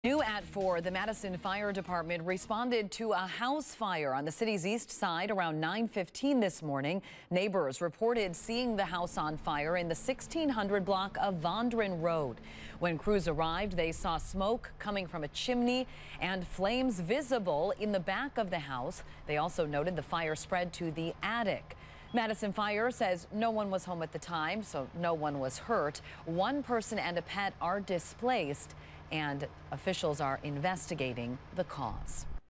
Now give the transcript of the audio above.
New at 4, the Madison Fire Department responded to a house fire on the city's east side around 9:15 this morning. Neighbors reported seeing the house on fire in the 1600 block of Vondron Rd. When crews arrived, they saw smoke coming from a chimney and flames visible in the back of the house. They also noted the fire spread to the attic. Madison Fire says no one was home at the time, so no one was hurt. One person and a pet are displaced, and officials are investigating the cause.